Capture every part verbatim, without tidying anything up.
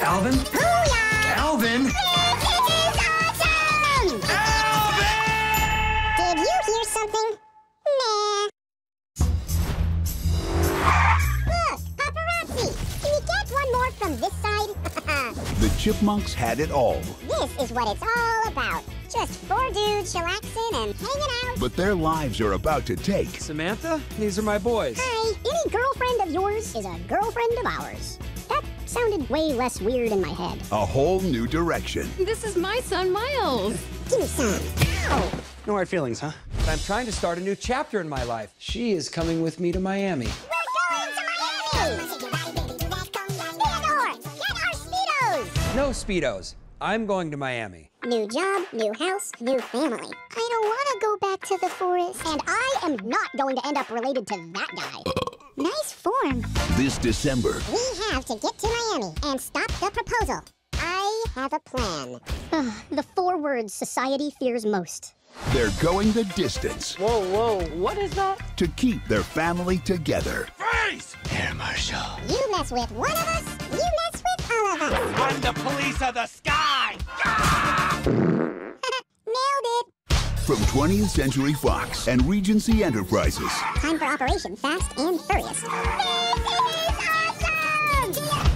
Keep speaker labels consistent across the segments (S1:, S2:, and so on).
S1: Alvin?
S2: Booyah!
S1: Alvin!
S2: This is awesome!
S1: Alvin!
S2: Did you hear something? Nah. Look, paparazzi! Can you get one more from this side?
S3: The Chipmunks had it all.
S2: This is what it's all about. Just four dudes chillaxing and hanging out.
S3: But their lives are about to take
S1: Samantha, these are my boys.
S2: Hi, any girlfriend of yours is a girlfriend of ours. That sounded way less weird in my head.
S3: a whole new direction.
S4: This is my son, Miles.
S2: Give me some. Ow!
S1: No hard feelings, huh? I'm trying to start a new chapter in my life. She is coming with me to Miami.
S2: We're going to Miami! Theodore, get our Speedos!
S1: No Speedos. I'm going to Miami.
S2: New job, new house, new family. I don't want to go back to the forest. And I am not going to end up related to that guy. Nice form.
S3: This December,
S2: We have to get to Miami and stop the proposal. I have a plan. The four words society fears most.
S3: they're going the distance
S5: Whoa, whoa, what is that?
S3: to keep their family together.
S6: Freeze!
S1: Here, Marshall.
S2: You mess with one of us, you mess with all of us.
S6: I'm the police of the sky!
S2: Nailed it.
S3: From twentieth Century Fox and Regency Enterprises.
S2: Time for Operation Fast and Furious. This is awesome!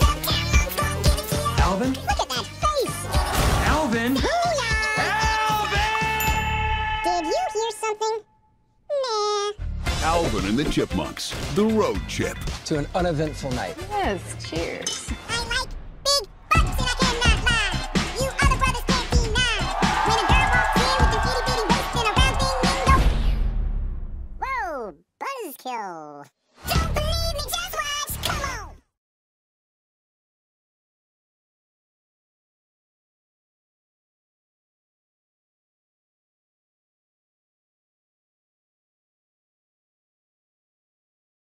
S1: Alvin?
S2: Look at that face!
S1: Alvin!
S2: Booyah!
S1: Alvin!
S2: Did you hear something? Nah.
S3: Alvin and the Chipmunks, the road chip.
S5: To an uneventful night.
S4: Yes, cheers.
S2: I like big butts and I cannot lie. You other brothers can't deny. When a girl walks in with an itty bitty waist and a round thing, you go. Whoa, buzzkill.